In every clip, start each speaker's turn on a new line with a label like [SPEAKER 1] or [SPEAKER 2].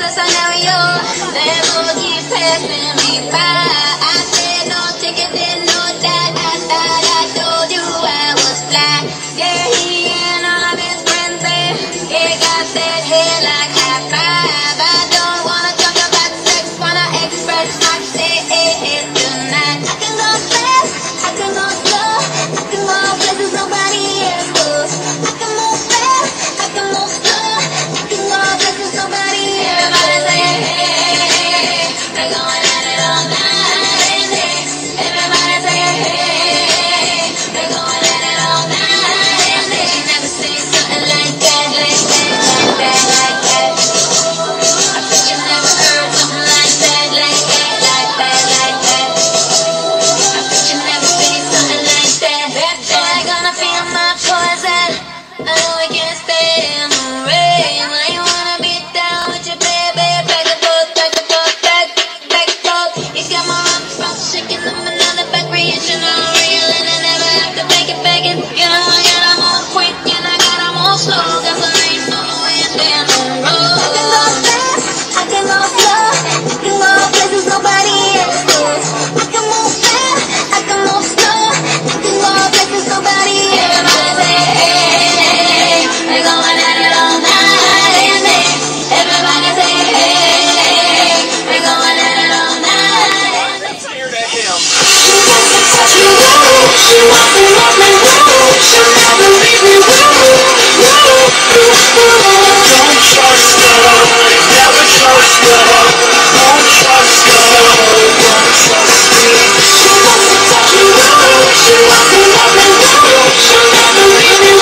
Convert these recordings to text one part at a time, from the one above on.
[SPEAKER 1] a scenario. Then we'll keep passing me by. I said no ticket, then no that. I told you I was fly. Yeah, he and all of his friends there. He got that hair like high five. I don't wanna talk about sex, wanna express my tonight. I can go fast, I can go slow, I can go places nobody else goes. I can move fast, I can move slow, I can go places nobody else. Everybody say hey, they're going at it all night. Everybody say hey, they're going at it all night. They never say something like that, like that, like that, like that. I bet you never heard something like that, like that, like that, like that. I bet you never seen something like that. They're gonna feel my poison. I know I can't stay in the rain. Why you wanna be down with your baby? Back and forth, back and forth, back and forth. You got my arms shaking them another back recreational, reeling and never have to make it begging. You know I got 'em all quick and I got 'em all slow. Cause there ain't no way down the road. I can go fast, I can go slow, I can go places nobody else goes. I can move fast, I can move slow, I can go places nobody else goes. Everybody say hey, they're going at it all night. Everybody say hey, they're going at it all night.
[SPEAKER 2] Let's hear to him.
[SPEAKER 3] She wants to let me go. She'll never leave me.
[SPEAKER 2] Don't trust her, never trust her. Don't trust her, don't trust me.
[SPEAKER 3] She wants to touch me. She wants to let me go. She'll never leave me.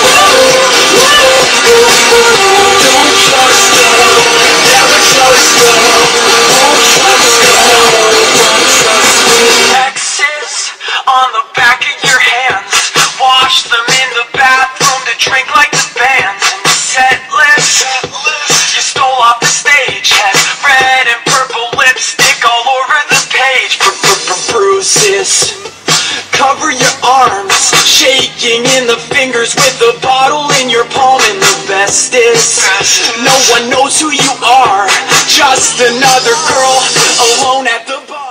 [SPEAKER 2] Don't trust her, never trust her. Don't trust her, don't trust me. X's on the back of your hands. Wash them in the bathroom to drink like the bands. And the set list you stole off the stage has red and purple lipstick all over the page. Bruises cover your arms, shaking in the fingers with a bottle in your palm. And the best is no one knows who you are, just another girl alone at the bar.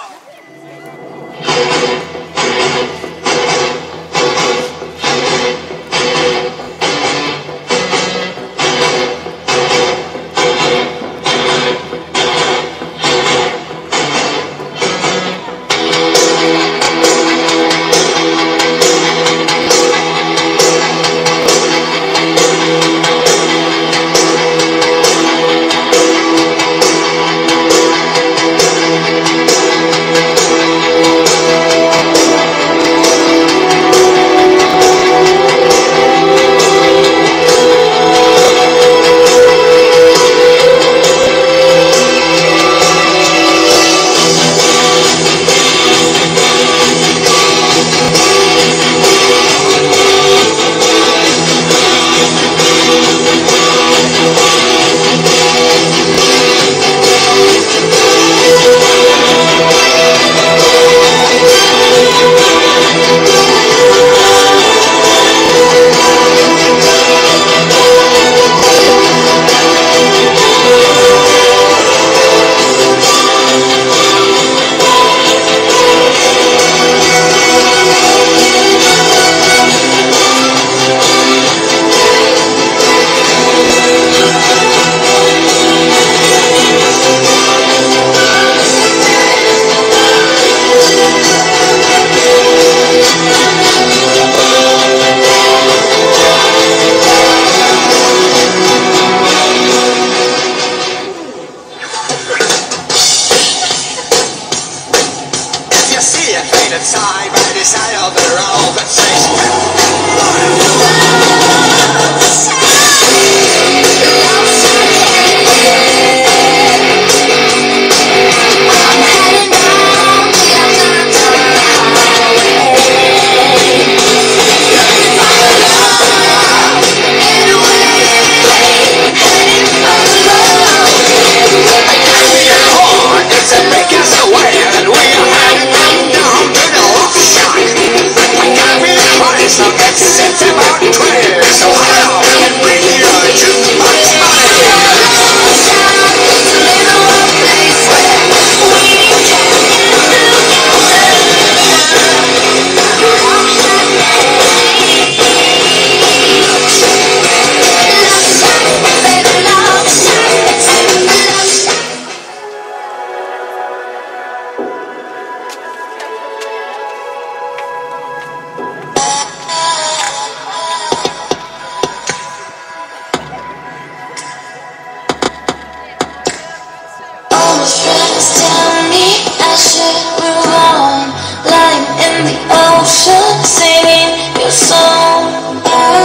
[SPEAKER 3] should move on, lying in the ocean, singing your song.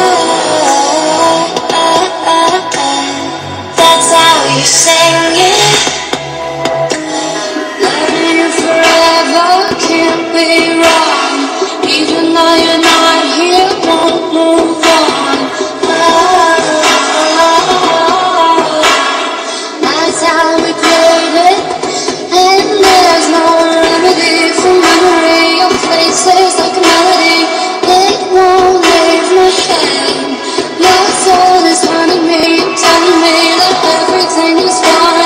[SPEAKER 3] That's how you sing it. Loving you forever can't be wrong. Even though you're not here, won't move on. That's how we played it. And there's no remedy for memory. Your face is like a melody. It won't leave my head. Your soul is haunting me, telling me that everything is fine.